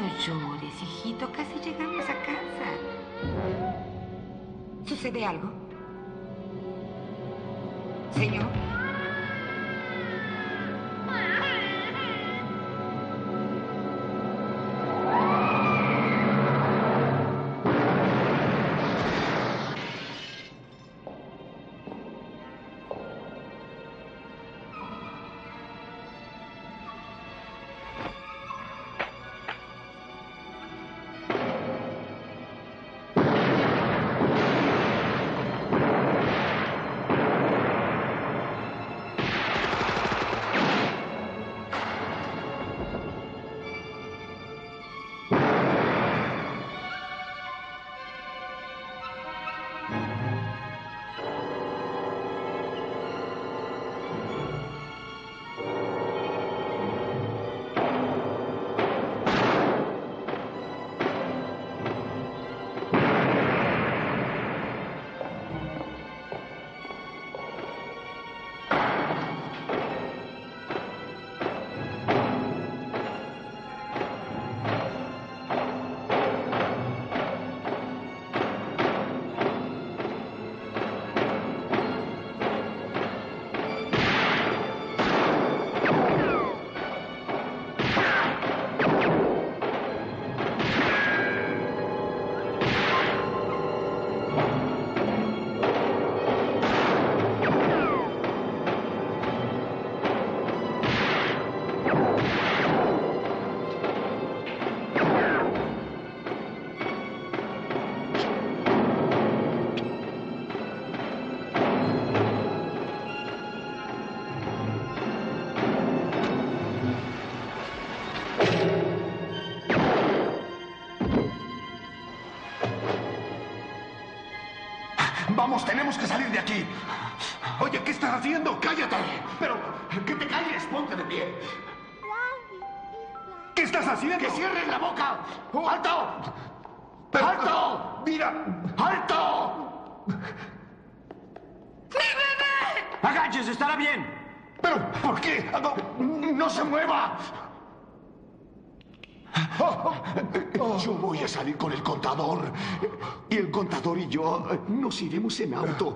No llores, hijito. Casi llegamos a casa. ¿Sucede algo? Señor. Vamos, tenemos que salir de aquí. Oye, ¿qué estás haciendo? ¡Cállate! Pero, que te calles, ponte de pie. ¿Qué estás haciendo? ¡Que cierres la boca! ¡Alto! Pero, ¡alto! ¡Mira! ¡Alto! ¡Mi bebé! ¡Agáchese! ¡Estará bien! ¿Pero por qué? ¡No se mueva! Yo voy a salir con el contador. Y el contador y yo nos iremos en auto.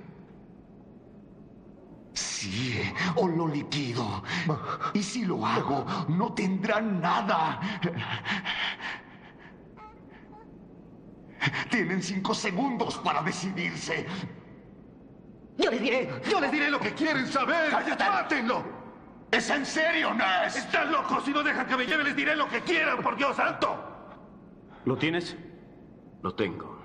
Sí, o lo liquido. Y si lo hago, no tendrán nada. Tienen 5 segundos para decidirse. Yo les diré lo que quieren saber. ¡Cállate! ¡Mátenlo! ¿Es en serio, Ness? ¡Estás loco! Si no dejan que me lleve, les diré lo que quieran, por Dios santo. ¿Lo tienes? Lo tengo.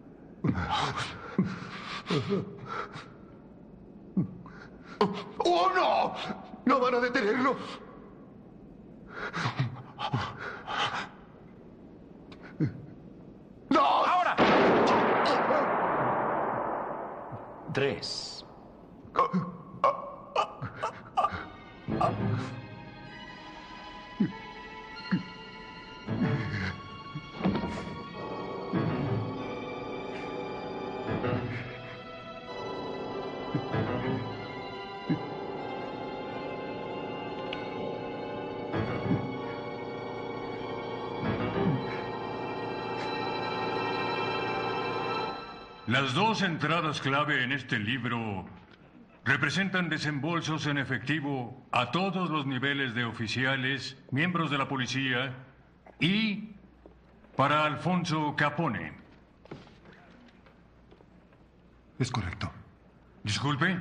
¡Oh, no! ¡No van a detenerlo! ¡No! ¡Ahora! 3. Las dos entradas clave en este libro representan desembolsos en efectivo a todos los niveles de oficiales, miembros de la policía y para Alfonso Capone. Es correcto. Disculpe.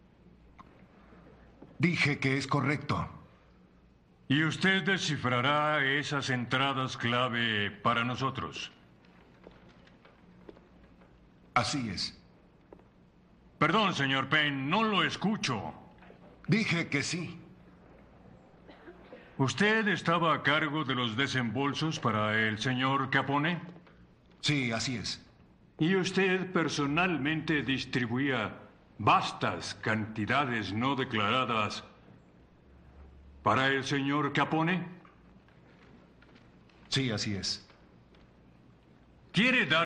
Dije que es correcto. Y usted descifrará esas entradas clave para nosotros. Así es. Perdón, señor Payne, no lo escucho. Dije que sí. ¿Usted estaba a cargo de los desembolsos para el señor Capone? Sí, así es. ¿Y usted personalmente distribuía vastas cantidades no declaradas para el señor Capone? Sí, así es. ¿Quiere dar